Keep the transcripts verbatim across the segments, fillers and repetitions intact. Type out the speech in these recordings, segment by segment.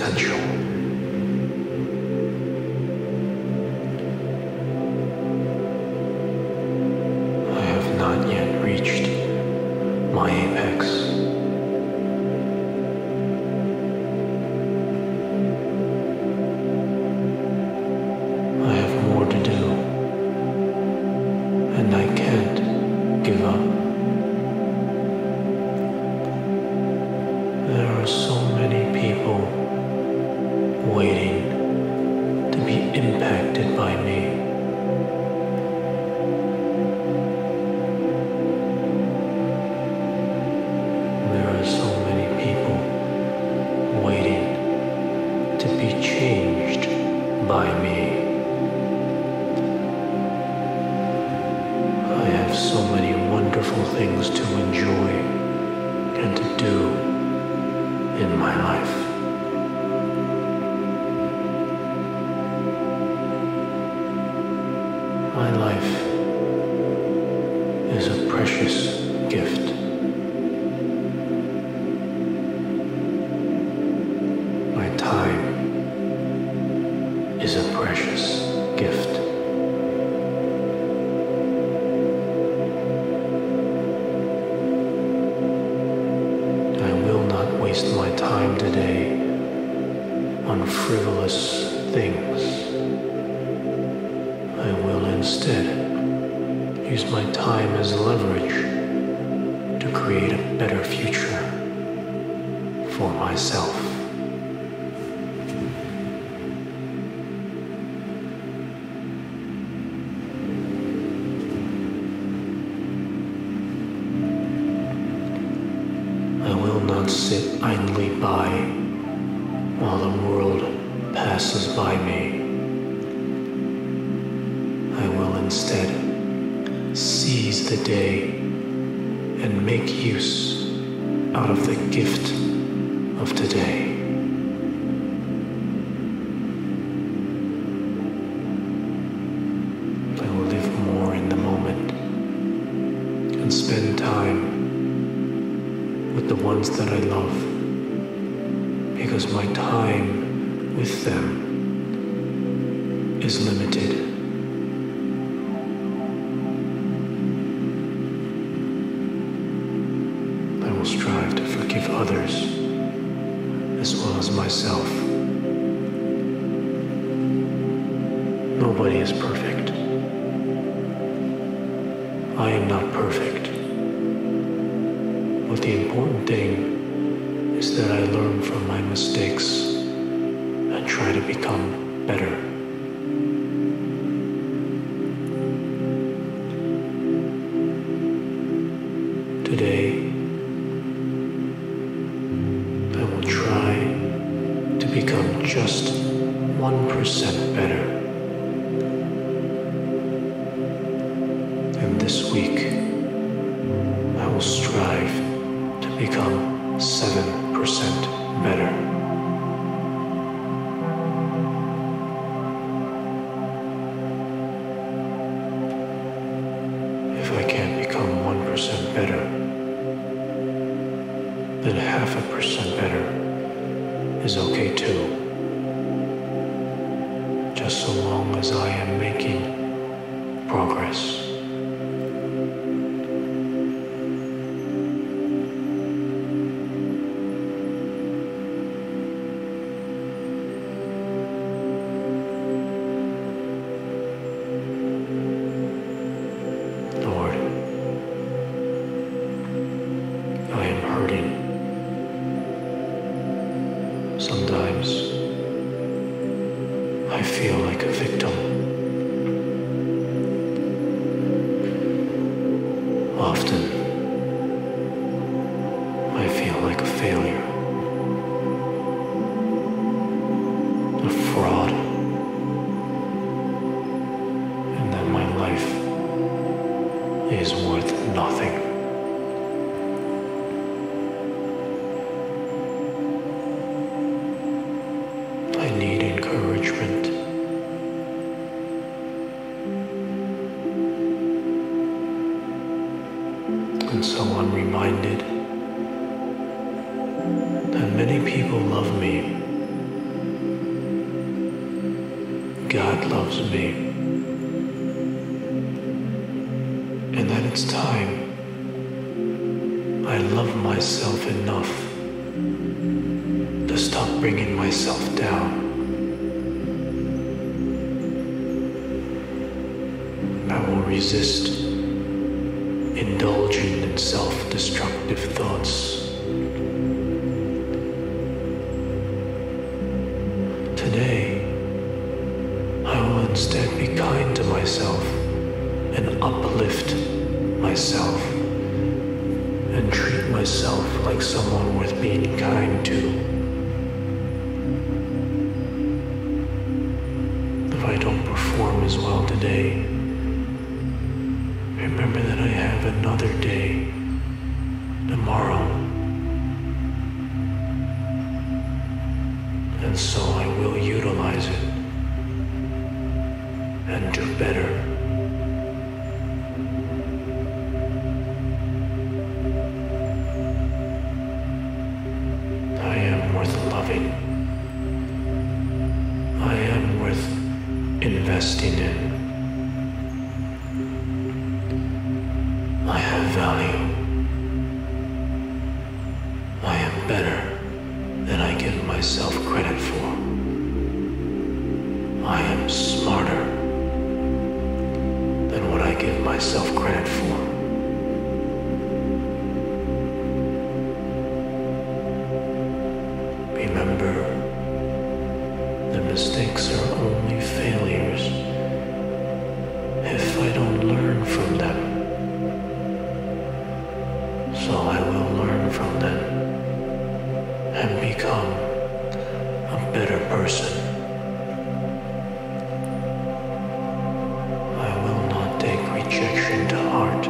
potential. I have not yet reached my apex. I have more to do, and I can't give up. There are so many people waiting to be impacted by me. There are so many people waiting to be changed by me. I have so many wonderful things to enjoy and to do in my life. My life is a precious gift. My time is a precious gift. I will not waste my time today on frivolous things. I will instead use my time as leverage to create a better future for myself. I will not sit idly by while the world passes by me. I will instead seize the day and make use out of the gift of today. I will live more in the moment and spend time with the ones that I love, because my time with them is limited. I will strive to forgive others as well as myself. Nobody is perfect. I am not perfect. But the important thing is that I learn from my mistakes and try to become better. Today, I will try to become just one percent better. And this week, I will strive to become seven percent better. If I can't become one percent better, then half a percent better is okay too. Just so long as I am making progress. Lord, I am hurting. Sometimes I feel like a victim. Often I feel like a failure, a fraud, and that my life is worth nothing. I need encouragement. And so I'm reminded that many people love me God loves me, and that it's time I love myself enough to stop bringing myself down. I will resist indulging in self-destructive thoughts. Today, I will instead be kind to myself and uplift myself and treat myself like someone worth being kind to. If I don't perform as well today, remember that I have another day tomorrow, and so I will utilize it and do better. I am worth loving. I am worth investing in. I have value. I am better than I give myself credit for. I am smarter than what I give myself credit for. Remember, the mistakes are only failures if I don't learn from them. So I will learn from them and become a better person. I will not take rejection to heart.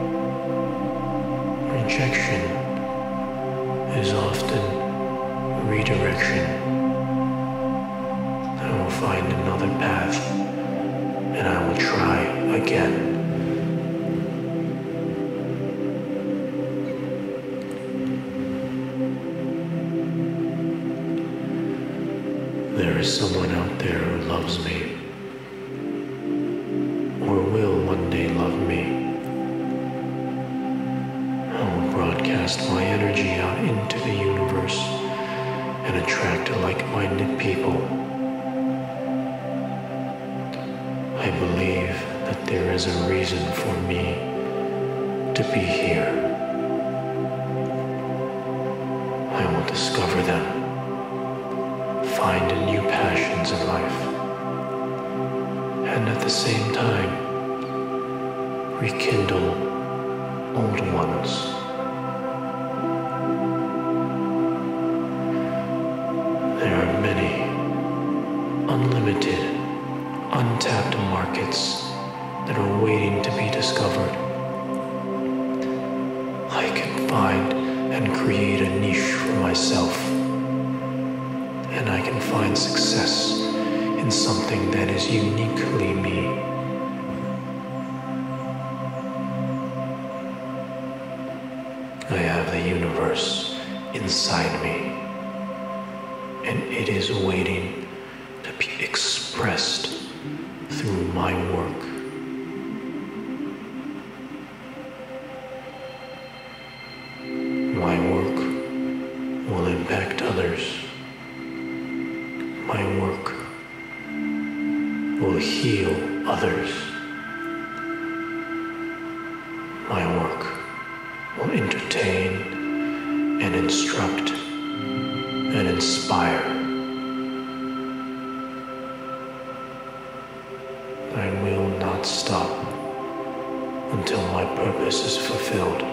Rejection is often redirection. I will find another path and I will try again. There is someone out there who loves me, or will one day love me. I will broadcast my energy out into the universe and attract like-minded people. I believe that there is a reason for me to be here. I will discover them. Find new passions in life, and at the same time, rekindle old ones. There are many unlimited, untapped markets that are waiting to be discovered. I can find and create a niche for myself. And I can find success in something that is uniquely me. I have the universe inside me, and it is waiting to be expressed through my work. My work will impact others. My work will heal others. My work will entertain and instruct and inspire. I will not stop until my purpose is fulfilled.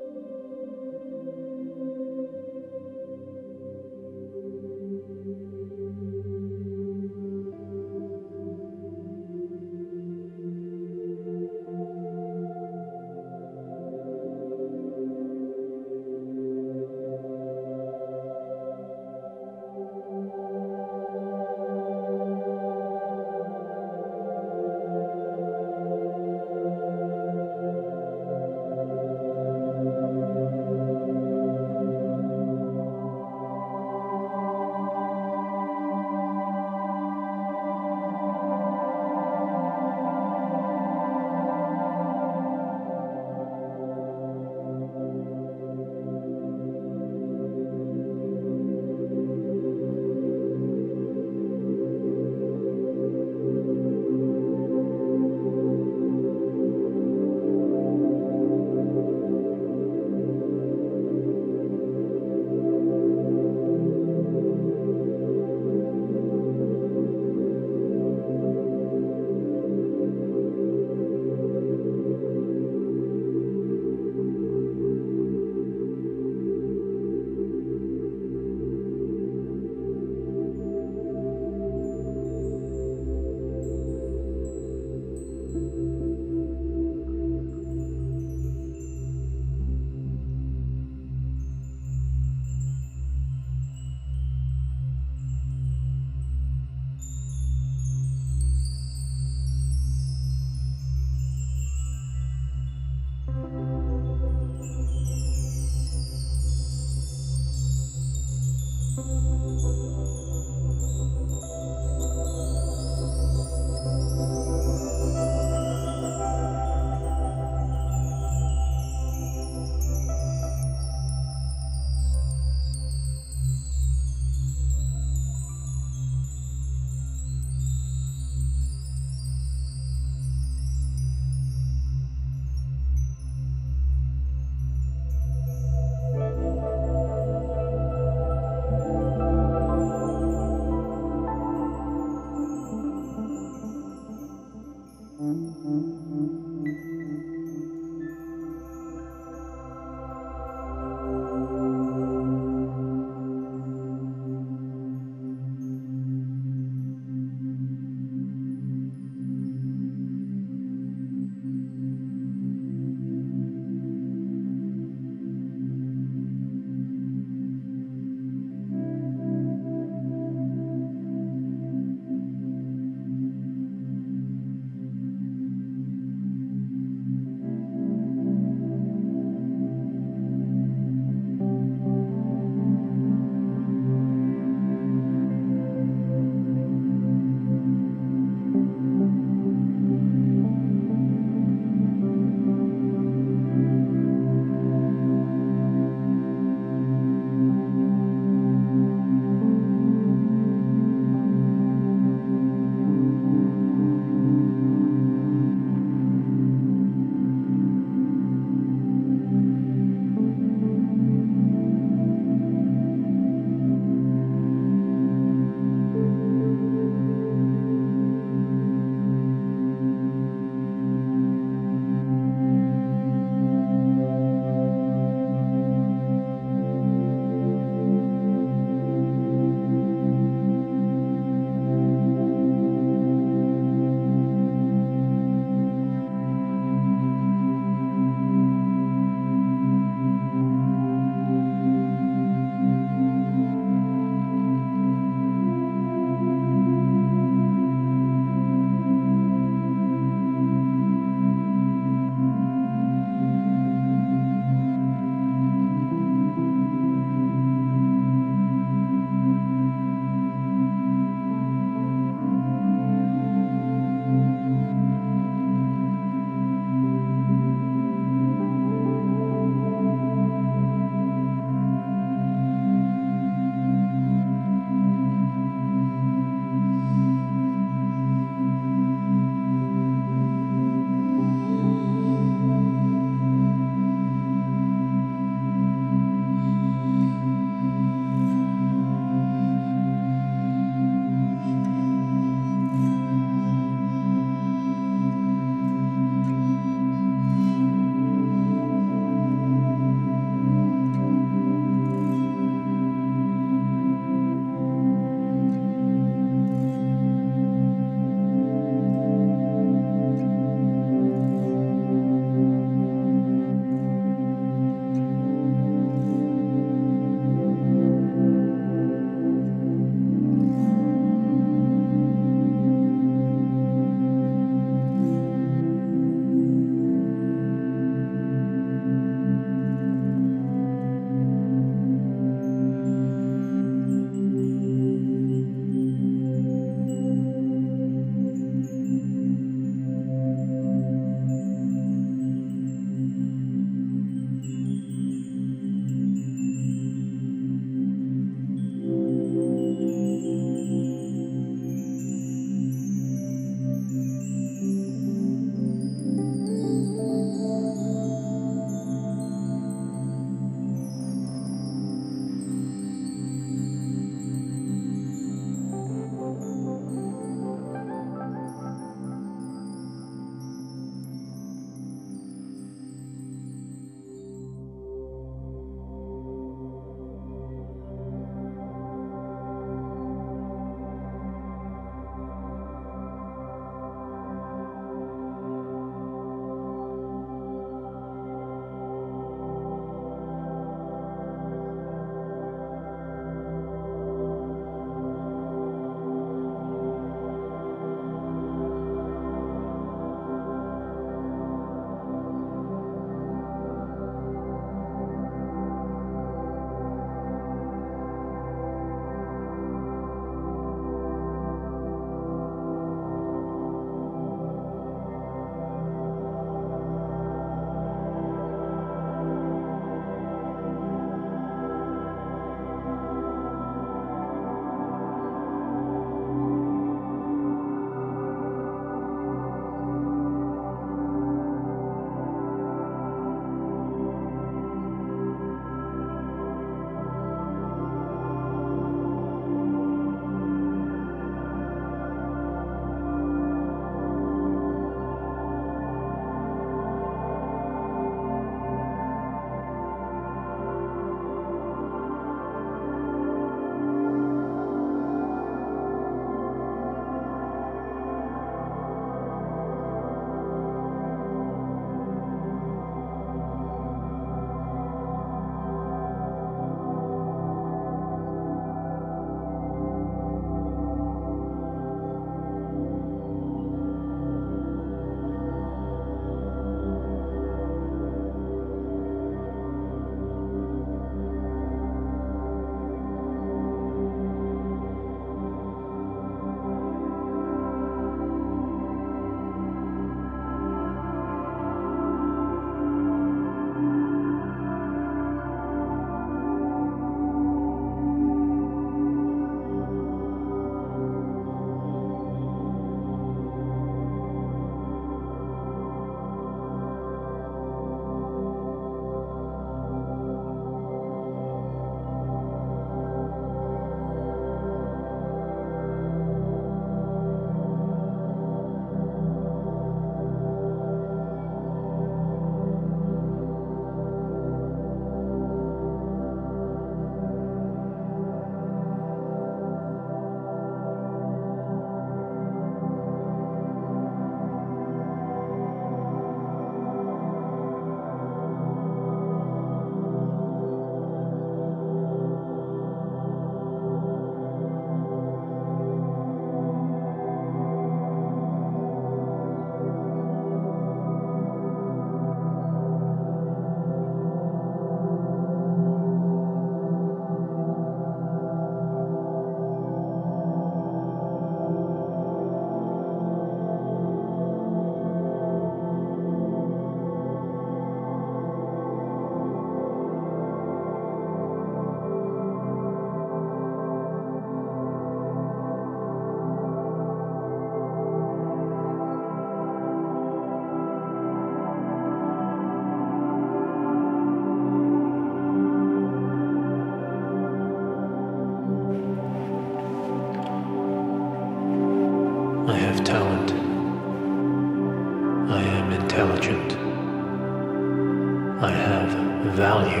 value.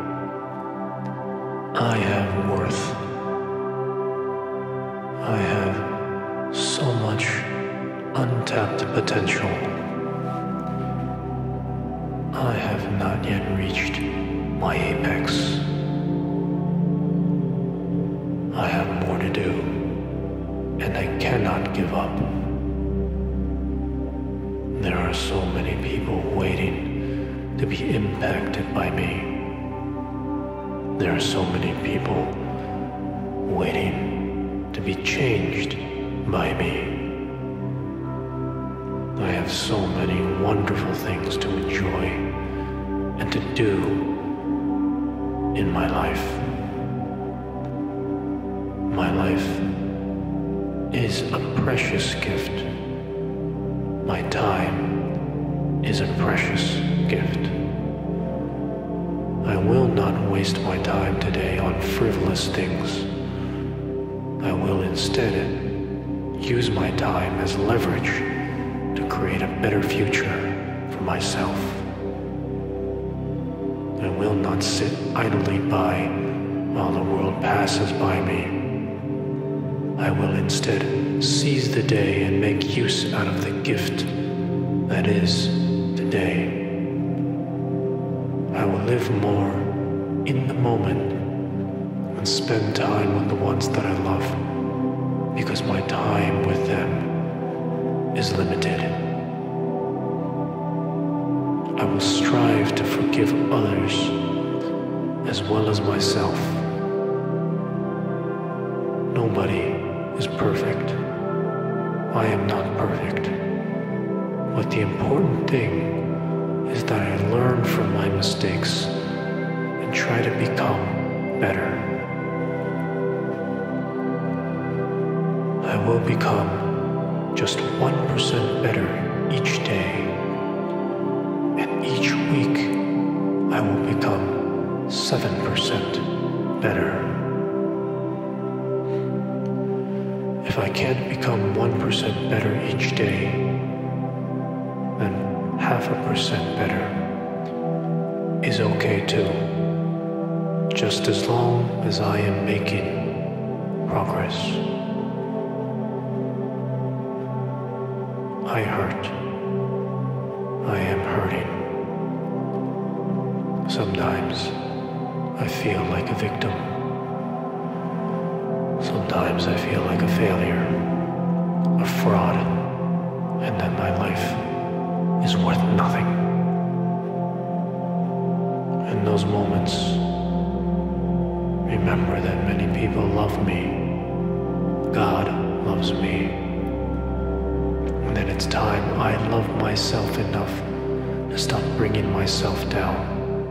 I have worth. I have so much untapped potential. I have not yet reached my apex. I have more to do, and I cannot give up. There are so many people waiting to be impacted by me. There are so many people waiting to be changed by me. I have so many wonderful things to enjoy and to do in my life. My life is a precious gift. My time is a precious gift. I will not waste my time today on frivolous things. I will instead use my time as leverage to create a better future for myself. I will not sit idly by while the world passes by me. I will instead seize the day and make use out of the gift that is today. I will live more in the moment and spend time with the ones that I love, because my time with them is limited. I will strive to forgive others as well as myself. Nobody is perfect. I am not perfect. But the important thing is that I learn from my mistakes and try to become better. I will become just one percent better each day, and each week I will become seven percent better. If I can't become one percent better each day, then half a percent better is okay too, just as long as I am making progress. I hurt. I am hurting. Sometimes I feel like a victim. Sometimes I feel like a failure, a fraud, and that my life is worth nothing. In those moments, remember that many people love me. God loves me. And that it's time I love myself enough to stop bringing myself down.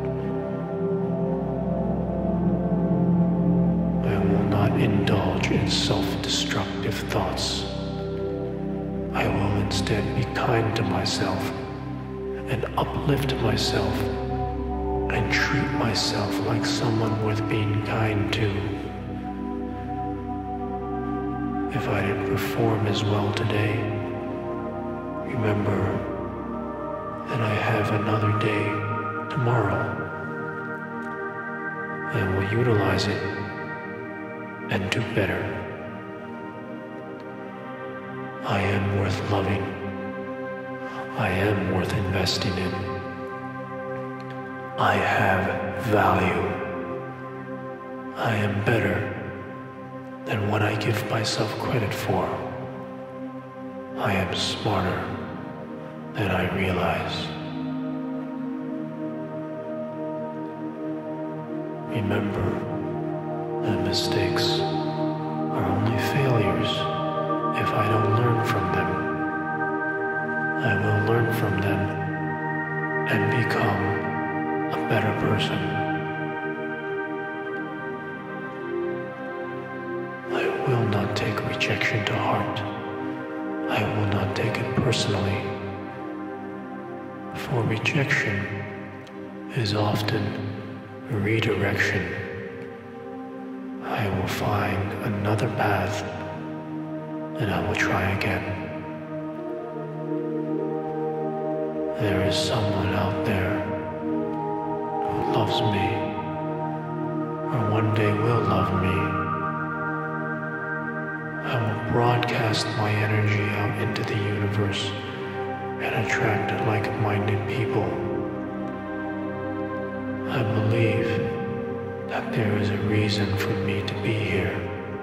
Indulge in self-destructive thoughts. I will instead be kind to myself and uplift myself and treat myself like someone worth being kind to. If I didn't perform as well today, remember that I have another day tomorrow. I will utilize it and do better. I am worth loving. I am worth investing in. I have value. I am better than what I give myself credit for. I am smarter than I realize. Remember, and mistakes are only failures if I don't learn from them. I will learn from them and become a better person. I will not take rejection to heart. I will not take it personally. For rejection is often redirection. I will find another path and I will try again. There is someone out there who loves me, or one day will love me. I will broadcast my energy out into the universe and attract like-minded people. I believe that there is a reason for me to be here.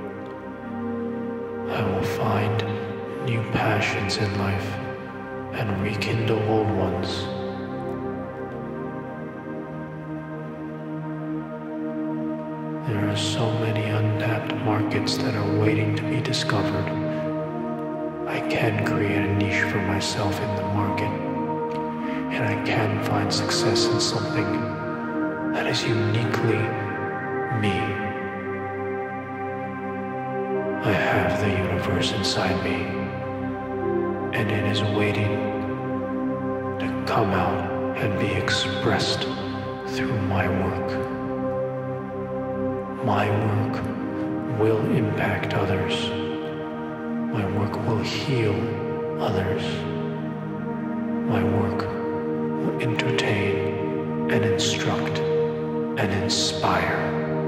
I will find new passions in life and rekindle old ones. There are so many untapped markets that are waiting to be discovered. I can create a niche for myself in the market, and I can find success in something that is uniquely me. I have the universe inside me, and it is waiting to come out and be expressed through my work. My work will impact others. My work will heal others. My work will entertain and instruct and inspire.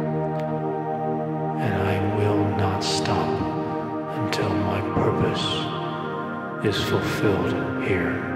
And I will not stop until my purpose is fulfilled here.